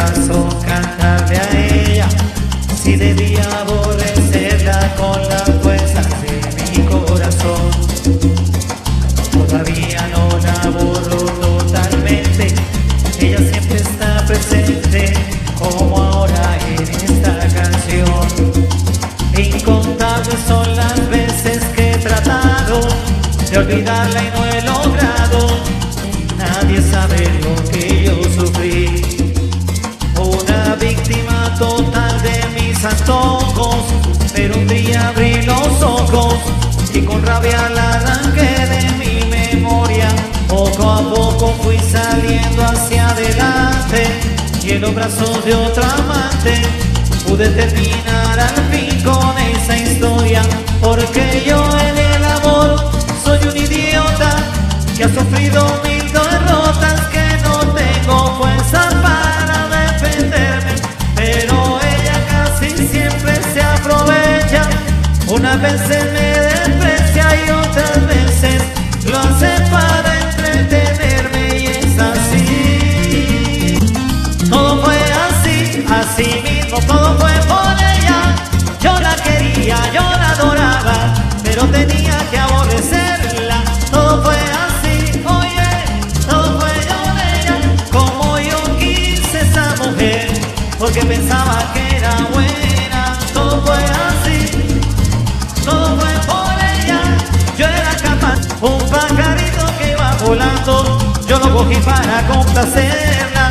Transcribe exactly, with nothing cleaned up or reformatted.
razón cantarle a ella, si debía aborrecerla con las fuerzas de mi corazón. Todavía no la borro totalmente, ella siempre está presente, como ahora en esta canción. Incontables son las veces que he tratado de olvidarla y no he logrado. Nadie sabe lo que yo sufrí, una víctima total de mis antojos. Pero un día abrí los ojos y con rabia la arranqué de mi memoria. Poco a poco fui saliendo hacia adelante y en los brazos de otra amante pude terminar al fin con esa historia. Porque yo en el amor soy un idiota que ha sufrido mil derrotas, que no tengo fuerza para defenderme, pero ella casi siempre se aprovecha. Unas veces me desprecia y otras veces lo hace para entretenerme, y es así. Todo fue así, así mismo, todo fue por ella. Yo la quería, yo la adoraba, pero tenía que aborrecerla. Todo fue así, oye, todo fue por ella. Como yo quise esa mujer, porque pensaba que era buena. Todo fue así, todo fue por ella. Yo era capaz, un pajarito que iba volando, yo lo cogí para complacerla.